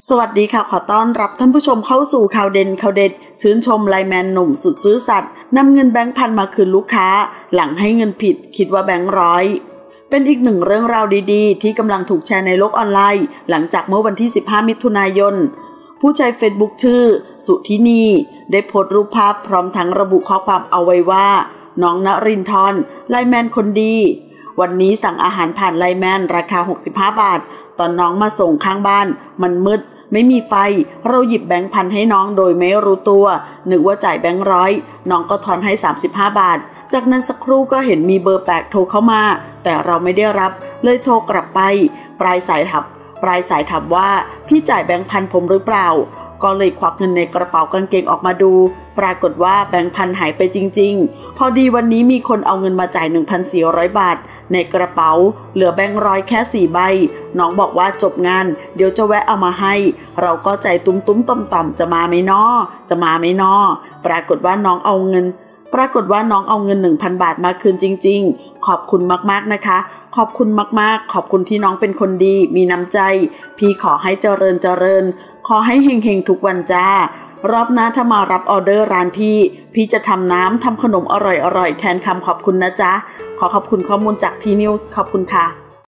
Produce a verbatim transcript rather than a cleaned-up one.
สวัสดีค่ะขอต้อนรับท่านผู้ชมเข้าสู่ข่าวเด่นข่าวเด็ดชื่นชมไลน์แมนหนุ่มสุดซื่อสัตย์นำเงินแบงค์พันมาคืนลูกค้าหลังให้เงินผิดคิดว่าแบงค์ร้อยเป็นอีกหนึ่งเรื่องราวดีๆที่กำลังถูกแชร์ในโลกออนไลน์หลังจากเมื่อวันที่สิบห้ามิถุนายนผู้ใช้เฟซบุ๊กชื่อสุธินีได้โพสต์รูปภาพพร้อมทั้งระบุข้อความเอาไว้ว่าน้องณรินทร์ไลน์แมนคนดีวันนี้สั่งอาหารผ่านไลน์แมนราคาหกสิบห้าบาทตอนน้องมาส่งข้างบ้านมันมืดไม่มีไฟเราหยิบแบงค์พันให้น้องโดยไม่รู้ตัวนึกว่าจ่ายแบงค์ร้อยน้องก็ทอนให้สามสิบห้าบาทจากนั้นสักครู่ก็เห็นมีเบอร์แปลกโทรเข้ามาแต่เราไม่ได้รับเลยโทรกลับไปปลายสายถามปลายสายถามว่าพี่จ่ายแบงค์พันผมหรือเปล่าก็เลยควักเงินในกระเป๋ากางเกงออกมาดูปรากฏว่าแบงค์พันหายไปจริงๆพอดีวันนี้มีคนเอาเงินมาจ่าย หนึ่งพันสี่ร้อย บาทในกระเป๋าเหลือแบงค์ร้อยแค่สี่ใบน้องบอกว่าจบงานเดี๋ยวจะแวะเอามาให้เราก็ใจตุ้มตุ้มต่อมต่อมจะมาไหมน้อจะมาไหมน้อปรากฏว่าน้องเอาเงินปรากฏว่าน้องเอาเงิน หนึ่งพัน บาทมาคืนจริงๆขอบคุณมากๆนะคะขอบคุณมากๆขอบคุณที่น้องเป็นคนดีมีน้ำใจพี่ขอให้เจริญเจริญขอให้เฮงๆทุกวันจ้ารอบหน้าถ้ามารับออเดอร์ร้านพี่พี่จะทำน้ำทำขนมอร่อยๆแทนคำขอบคุณนะจ๊ะขอขอบคุณข้อมูลจากทีนิวส์ขอบคุณค่ะ